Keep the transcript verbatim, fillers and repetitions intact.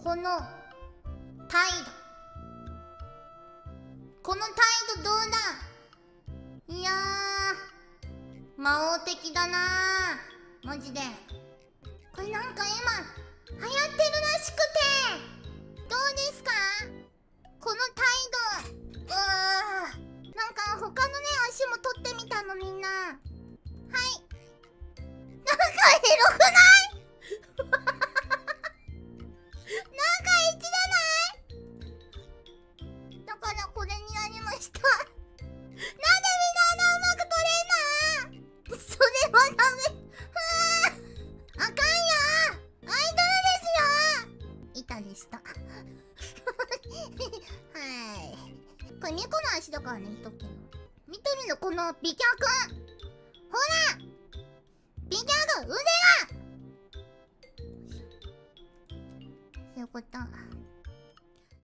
この態度、この態度どうだ。いやー、魔王的だなー、マジで。これなんか今流行ってるらしくて、どうですかこの態度。うわー、なんか他のね足も取ってみたのみんな。はい、なんかエロくないなんかエッチじゃない。だからこれになりました。なんでみんなあんなうまく取れんの。それはダメ。あかんよ、アイドルですよ。板でしたはい、これ猫の足だからね、言っとくけど。見てみるこの美脚、ほら美脚、腕がそういうこと。